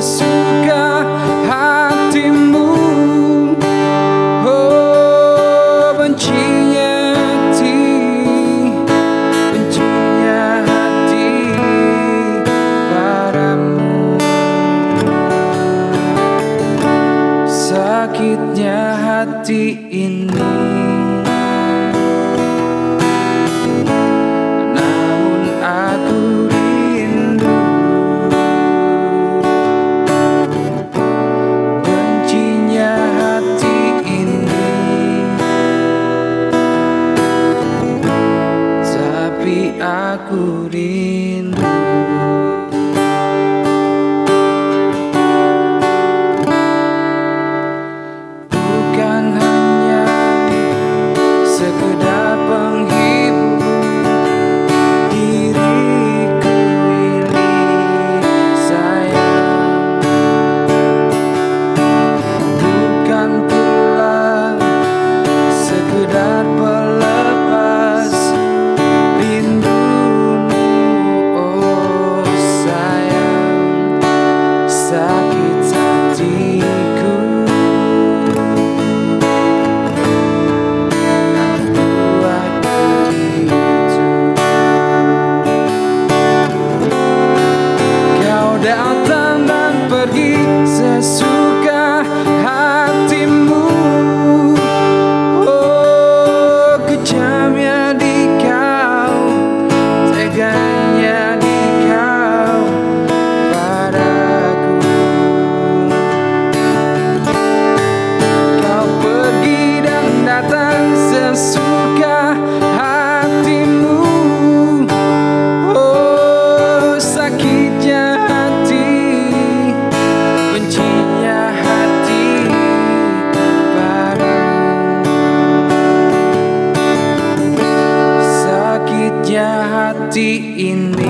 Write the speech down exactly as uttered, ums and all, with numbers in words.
sesuka hatimu. Oh, bencinya hati, bencinya hati padamu. Sakitnya hati ini, namun aku rindu. Bencinya hati ini, tapi aku rindu. Bukan hanya sekedar penghibur diriku ini sayang, bukan pula sekedar pelepas rindumu. Oh sayang, sakit hatiku yang buat begitu. Kau datang dan pergi sesuka hatimu. Oh, kejamnya di kau, teganya di kau padaku. Kau pergi dan datang sesuka hatimu. Oh, sakitnya hati, bencinya hati padamu. Sakitnya hati ini,